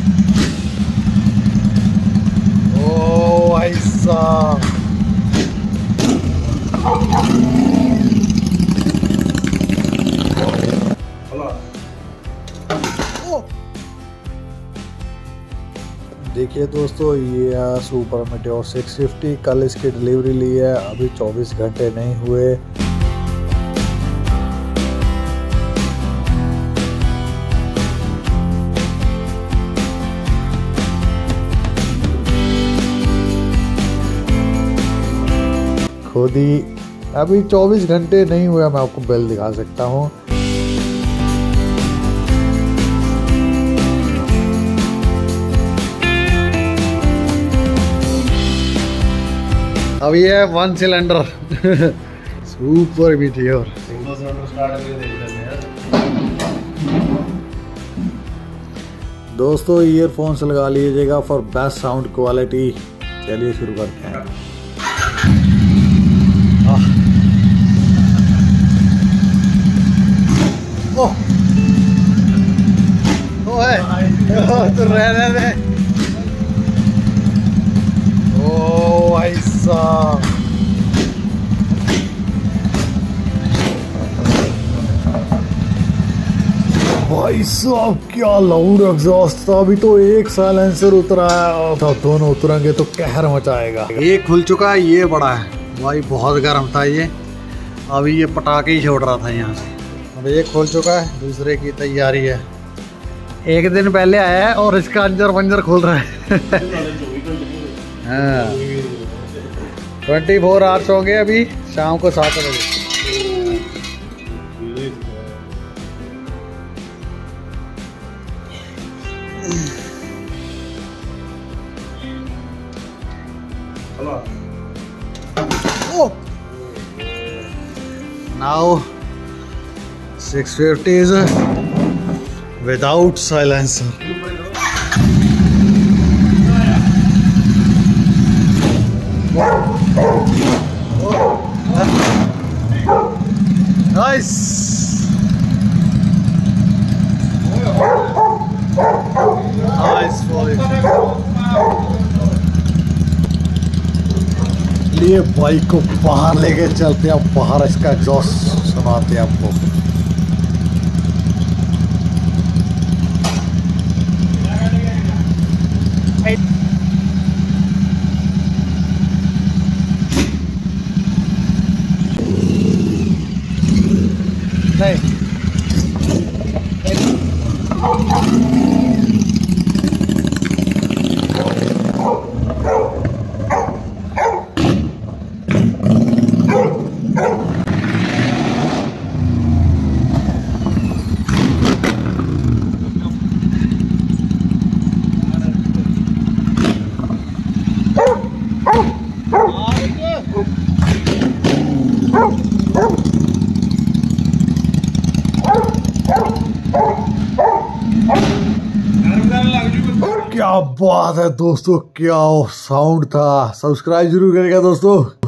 ओ भाई साहब, देखिए दोस्तों, ये है सुपर मेटियोर 650। कल इसकी डिलीवरी ली है, अभी 24 घंटे नहीं हुए। खुद ही अभी 24 घंटे नहीं हुए, मैं आपको बिल दिखा सकता हूँ। अब ये है 1 cylinder super meteor. Single cylinder start करके देख लेते हैं। दोस्तों ईयरफोन्स लगा लीजिएगा फॉर बेस्ट साउंड क्वालिटी। चलिए शुरू करते हैं। तो रहने दे। ओ भाई साहब, भाई साहब क्या लाउड एग्जॉस्ट था। अभी तो एक साइलेंसर उतरा है, तो दोनों उतरेंगे तो कहर मचाएगा। ये खुल चुका है, ये बड़ा है भाई, बहुत गर्म था ये। अभी ये पटाखे ही छोड़ रहा था यहाँ से। अब ये खुल चुका है, दूसरे की तैयारी है। एक दिन पहले आया है और इसका अंजर पंजर खुल रहा है। हाँ 24 आवर्स होंगे अभी, शाम को 7 बजे। Now 650 is without silencer. Nice. Nice boy. लिए बाइक को बाहर लेके चलते हैं, बाहर इसका एग्जॉस्ट सुनाते हैं आपको। नहीं क्या बात है दोस्तों, क्या साउंड था। सब्सक्राइब जरूर करेगा दोस्तों।